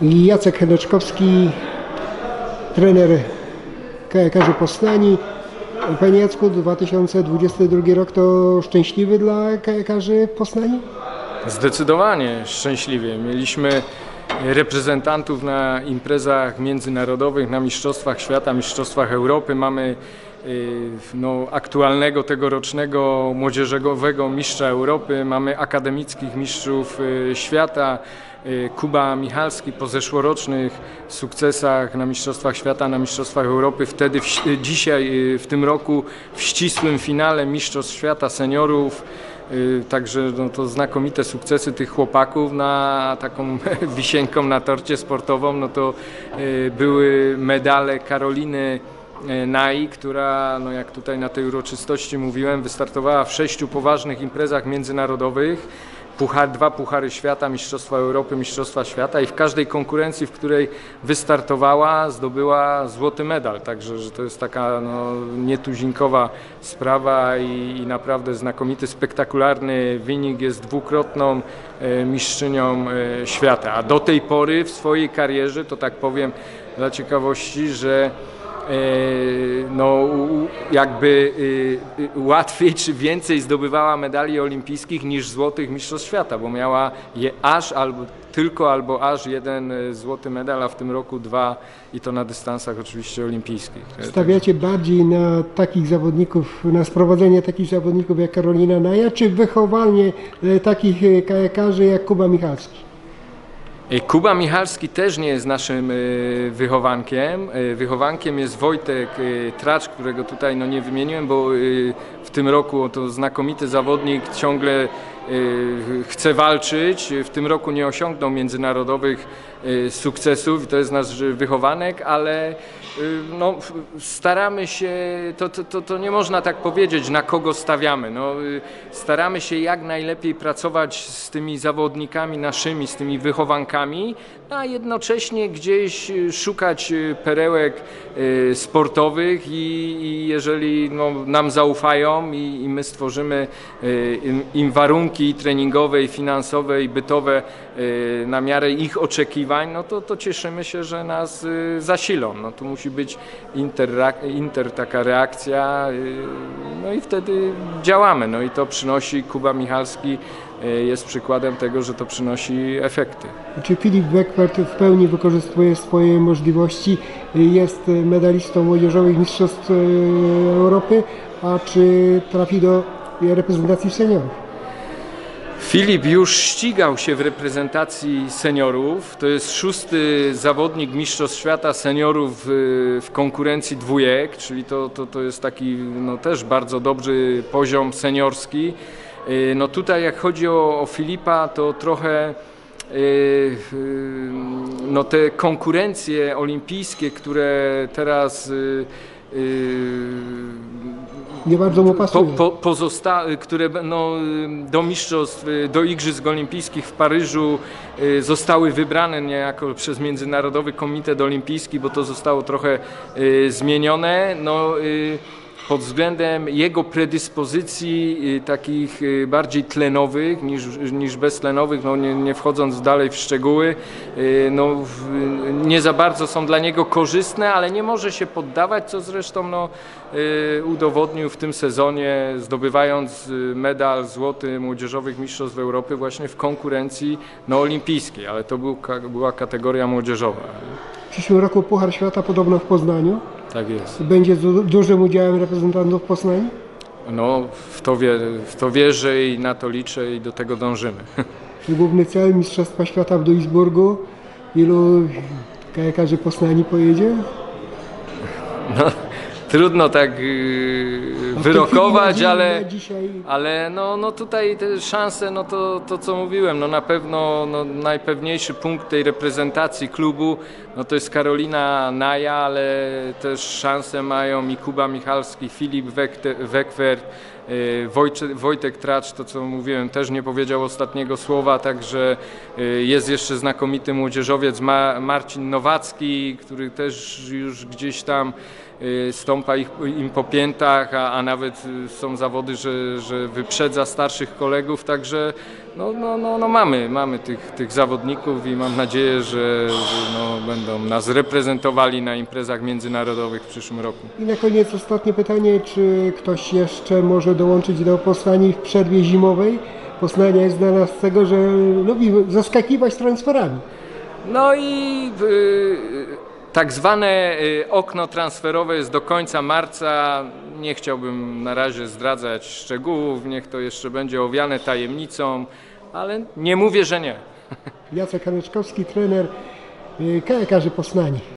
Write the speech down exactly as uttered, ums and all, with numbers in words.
Jacek Heneczkowski, trener kajakarzy Poznani. Panie Jacku, dwa tysiące dwudziesty drugi rok to szczęśliwy dla kajakarzy Poznani? Zdecydowanie szczęśliwie. Mieliśmy reprezentantów na imprezach międzynarodowych, na Mistrzostwach Świata, Mistrzostwach Europy. Mamy no, aktualnego tegorocznego młodzieżowego mistrza Europy, mamy akademickich mistrzów świata. Kuba Michalski po zeszłorocznych sukcesach na Mistrzostwach Świata, na Mistrzostwach Europy, wtedy w, dzisiaj w tym roku w ścisłym finale Mistrzostw Świata Seniorów. Także no, to znakomite sukcesy tych chłopaków. Na taką wisienką na torcie sportową no to były medale Karoliny Nai, która, no jak tutaj na tej uroczystości mówiłem, wystartowała w sześciu poważnych imprezach międzynarodowych. Puchar, dwa Puchary Świata, Mistrzostwa Europy, Mistrzostwa Świata i w każdej konkurencji, w której wystartowała, zdobyła złoty medal. Także że to jest taka no, nietuzinkowa sprawa i, i naprawdę znakomity, spektakularny wynik. Jest dwukrotną e, mistrzynią e, świata. A do tej pory w swojej karierze, to tak powiem dla ciekawości, że no jakby łatwiej czy więcej zdobywała medali olimpijskich niż złotych mistrzostw świata, bo miała je aż albo tylko albo aż jeden złoty medal, a w tym roku dwa i to na dystansach oczywiście olimpijskich. Stawiacie bardziej na takich zawodników, na sprowadzenie takich zawodników jak Karolina Naja, czy wychowanie takich kajakarzy jak Kuba Michalski? Kuba Michalski też nie jest naszym wychowankiem. Wychowankiem jest Wojtek Tracz, którego tutaj no nie wymieniłem, bo w tym roku to znakomity zawodnik, ciągle chce walczyć. W tym roku nie osiągnął międzynarodowych sukcesów i to jest nasz wychowanek, ale no, staramy się, to, to, to nie można tak powiedzieć, na kogo stawiamy. No, staramy się jak najlepiej pracować z tymi zawodnikami naszymi, z tymi wychowankami, a jednocześnie gdzieś szukać perełek sportowych i, i jeżeli no, nam zaufają i, i my stworzymy im, im warunki treningowe, i finansowe i bytowe na miarę ich oczekiwań, no to, to cieszymy się, że nas zasilą. No, tu musi być inter, inter taka reakcja, no i wtedy działamy. No i to przynosi, Kuba Michalski jest przykładem tego, że to przynosi efekty. Czy Filip Wekwert w pełni wykorzystuje swoje możliwości, jest medalistą młodzieżowych mistrzostw Europy, a czy trafi do reprezentacji seniorów? Filip już ścigał się w reprezentacji seniorów. To jest szósty zawodnik Mistrzostw Świata Seniorów w konkurencji dwójek, czyli to, to, to jest taki no, też bardzo dobry poziom seniorski. No tutaj jak chodzi o, o Filipa, to trochę no, te konkurencje olimpijskie, które teraz nie bardzo mu pasują. Po, po, pozosta- które no, do mistrzostw, do Igrzysk Olimpijskich w Paryżu zostały wybrane niejako przez Międzynarodowy Komitet Olimpijski, bo to zostało trochę zmienione. No, pod względem jego predyspozycji takich bardziej tlenowych niż, niż beztlenowych, no nie, nie wchodząc dalej w szczegóły, no nie za bardzo są dla niego korzystne, ale nie może się poddawać, co zresztą no, udowodnił w tym sezonie, zdobywając medal złoty młodzieżowych mistrzostw Europy właśnie w konkurencji no, olimpijskiej, ale to był, była kategoria młodzieżowa. W przyszłym roku Puchar Świata podobno w Poznaniu. Tak jest. Będzie z dużym udziałem reprezentantów Poznani? No, w to, wie, w to wierzę i na to liczę i do tego dążymy. Główny cel Mistrzostwa Świata w Duisburgu. Ilu kajakarzy Poznani pojedzie? No, trudno tak yy, wyrokować, dzień, ale, dzisiaj... ale no, no tutaj te szanse, no to, to co mówiłem, no na pewno no, najpewniejszy punkt tej reprezentacji klubu no to jest Karolina Naja, ale też szanse mają i Kuba Michalski, Filip Wekwert, Wojcze, Wojtek Tracz, to co mówiłem, też nie powiedział ostatniego słowa, także jest jeszcze znakomity młodzieżowiec Ma, Marcin Nowacki, który też już gdzieś tam stąpa ich, im po piętach, a, a nawet są zawody, że, że wyprzedza starszych kolegów, także no, no, no, no mamy, mamy tych, tych zawodników i mam nadzieję, że, że no, będą nas reprezentowali na imprezach międzynarodowych w przyszłym roku. I na koniec ostatnie pytanie, czy ktoś jeszcze może dołączyć do Poznani w przerwie zimowej? Poznania jest znana z tego, że lubi zaskakiwać transferami. No i y, tak zwane y, okno transferowe jest do końca marca. Nie chciałbym na razie zdradzać szczegółów, niech to jeszcze będzie owiane tajemnicą, ale nie mówię, że nie. Jacek Haneczkowski, trener kajakarzy Poznani.